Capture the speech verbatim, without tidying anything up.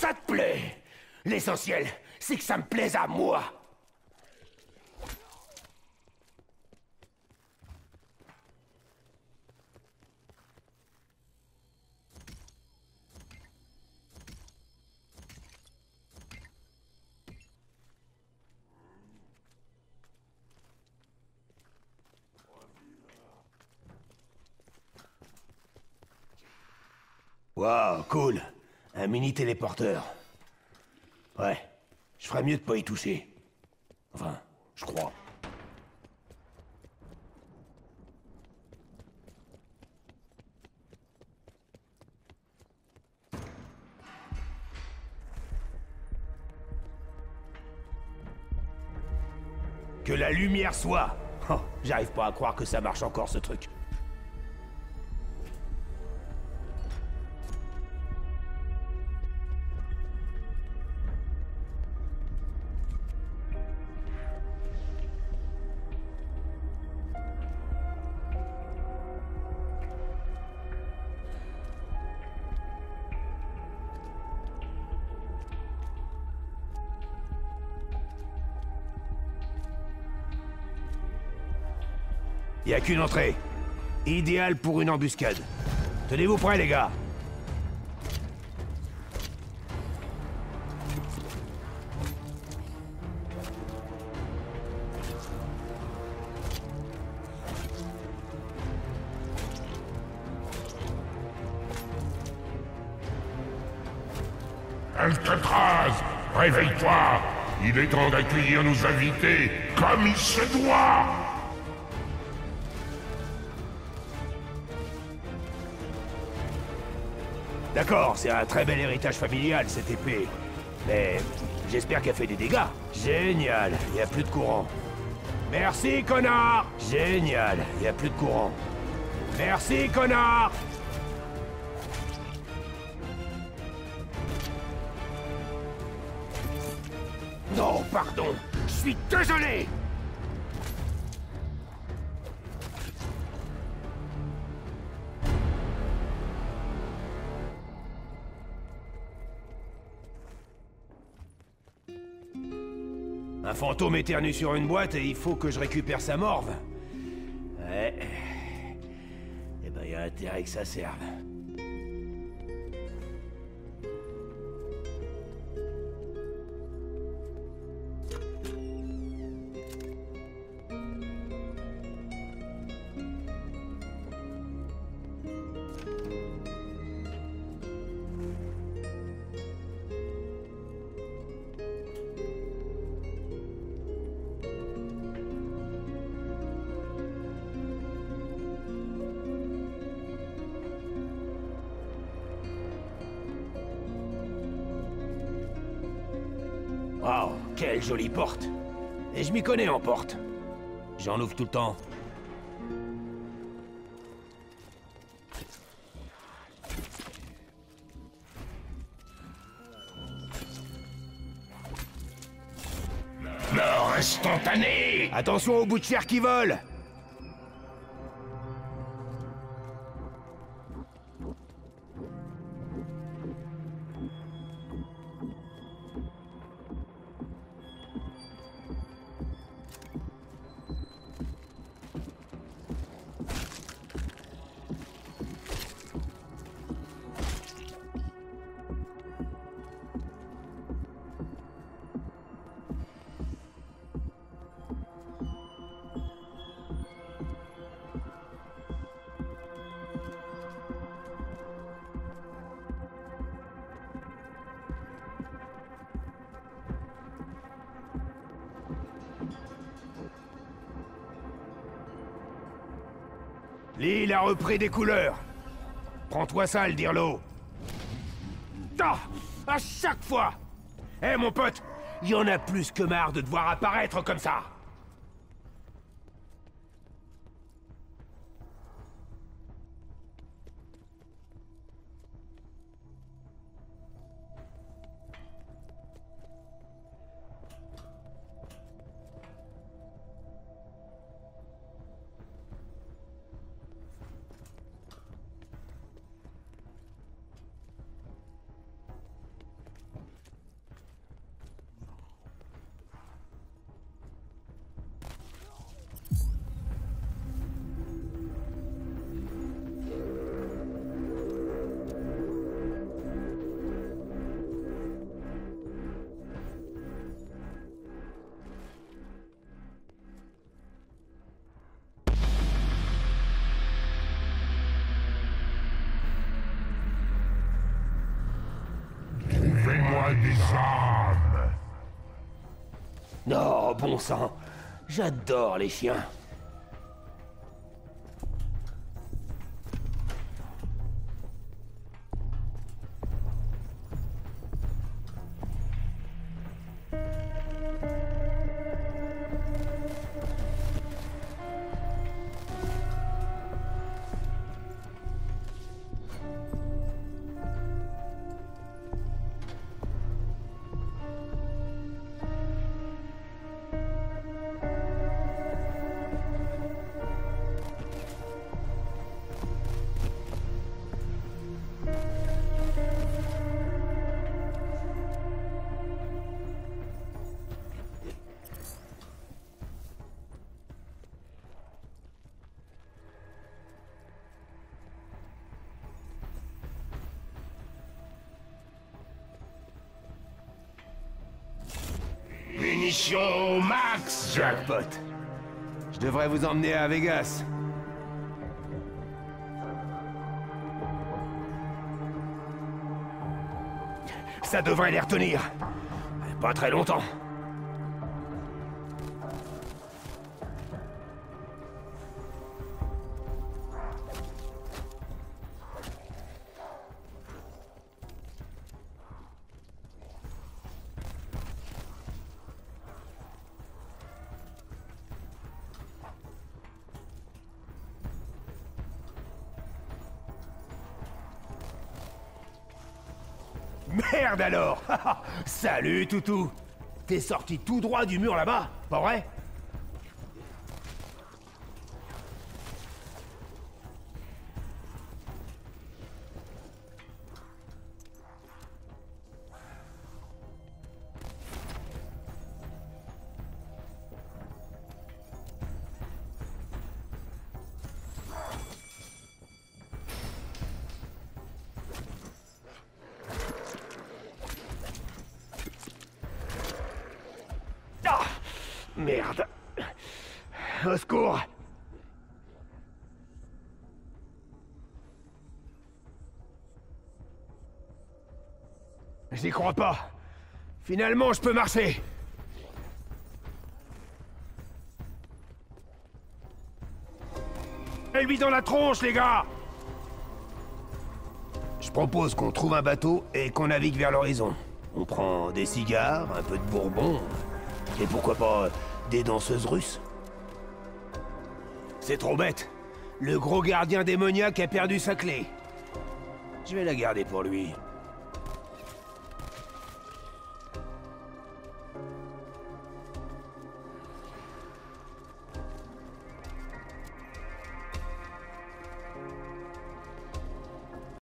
ça te plaît. L'essentiel, c'est que ça me plaise à moi. Waouh, cool. Un mini téléporteur. Ouais, je ferais mieux de pas y toucher. Enfin, je crois. Que la lumière soit. Oh, j'arrive pas à croire que ça marche encore, ce truc. Y a qu'une entrée. Idéal pour une embuscade. Tenez-vous prêts, les gars. Alcatraz, réveille-toi! Il est temps d'accueillir nos invités comme il se doit! D'accord, c'est un très bel héritage familial, cette épée. Mais j'espère qu'elle fait des dégâts. Génial, y a plus de courant. Merci, connard! Génial, y a plus de courant. Merci, connard! Non, pardon, je suis désolé! Un fantôme éternue sur une boîte et il faut que je récupère sa morve. Ouais. Eh ben, y a intérêt que ça serve. Waouh, quelle jolie porte! Et je m'y connais en porte. J'en ouvre tout le temps. Mort instantanée! Attention aux bouts de chair qui volent! L'île a repris des couleurs. Prends-toi ça, le dirlo. Ah! À chaque fois! Eh, mon pote, il y en a plus que marre de te voir apparaître comme ça. des âmes. Non, bon sang. J'adore les chiens. Munitions max, Jackpot. Je devrais vous emmener à Vegas. Ça devrait les retenir. Pas très longtemps. Merde alors. Salut toutou. T'es sorti tout droit du mur là-bas, pas vrai? Merde. Au secours. J'y crois pas. Finalement, je peux marcher. Et lui dans la tronche, les gars! Je propose qu'on trouve un bateau et qu'on navigue vers l'horizon. On prend des cigares, un peu de bourbon, et pourquoi pas des danseuses russes. C'est trop bête. Le gros gardien démoniaque a perdu sa clé. Je vais la garder pour lui.